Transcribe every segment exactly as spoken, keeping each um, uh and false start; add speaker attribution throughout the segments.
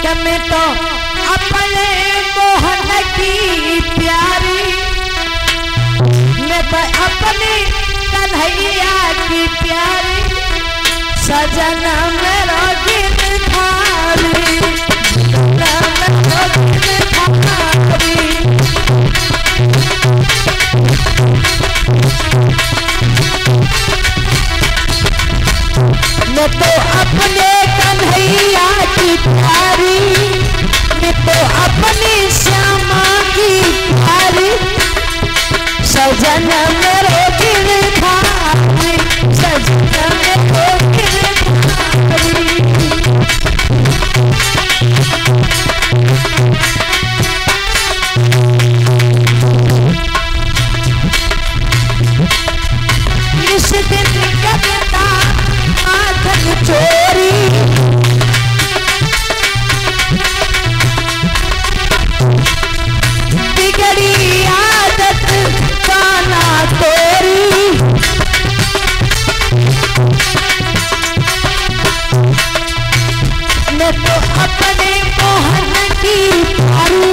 Speaker 1: मैं तो अपने मोहन की प्यारी, मैं तो अपनी कन्हैया की प्यारी, सजन मेरा गिरधारी, मैं तो अपने कन्हैया की प्यारी, मैं तो अपनी श्यामा की प्यारी, सजन मेरे गिरधारी, सजन मेरे गिरधारी। इस दिन करता आंखन चोरी, बिगड़ी आदत काना तोरी, मैं तो अपने मोहन की प्यारी,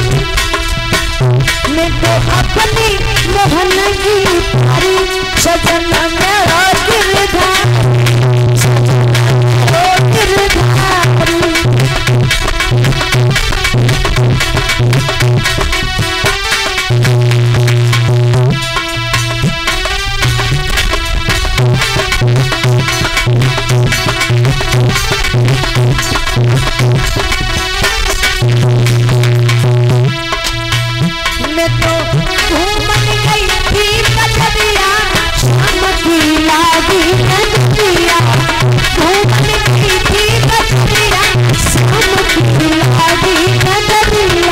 Speaker 1: मैं तो अपनी मोहन की प्यारी, सजन मेरा गिरधारी, गिरधारी। मैं तो घूमन गई थी कचरिया, शाम की लागी नदिया, घूमन गई थी कचरिया, शाम की लागी नदिया।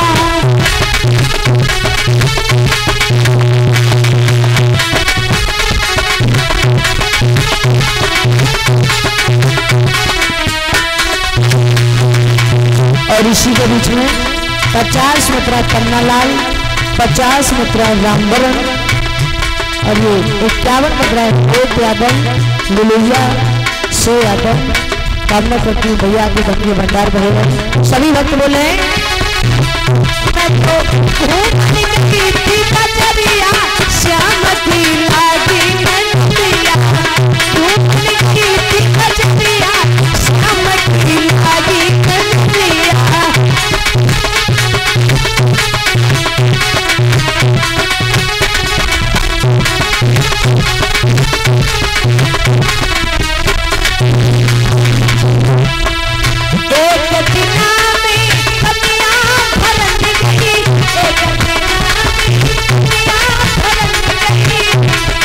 Speaker 1: और इसी के बीच में पचास मुद्रा कन्नालाल, पचास मुद्रा रामबरन और ये इक्यावन मुद्रा एक यादव लुलैया से यादव कामना करती भैया के बंदी भंडार भरेगा। सभी भक्त बोले मैं तो श्याम की लागी नदिया, श्याम की लागी नदिया। एक दिना में कमियां भरन गई, एक दिना में कमियां भरन गई,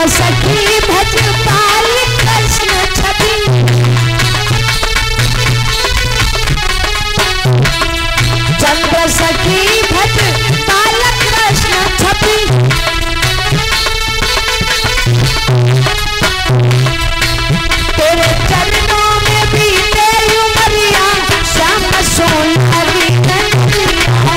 Speaker 1: सखी भज पाल कृष्ण छवि, चंद्र सखी भज पाल कृष्ण छवि। तेरे चरणों में बीते उमरिया श्याम सोनारी नैया।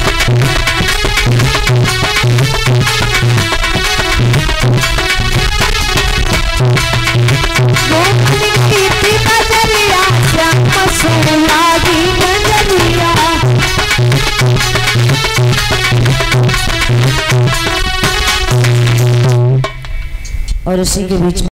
Speaker 1: गोपी की बजरिया श्याम सोनारी नैया। और उसी के बीच